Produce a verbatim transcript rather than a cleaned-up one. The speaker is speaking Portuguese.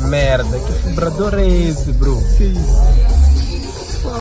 Merda, que vibrador é esse, bro? Que isso?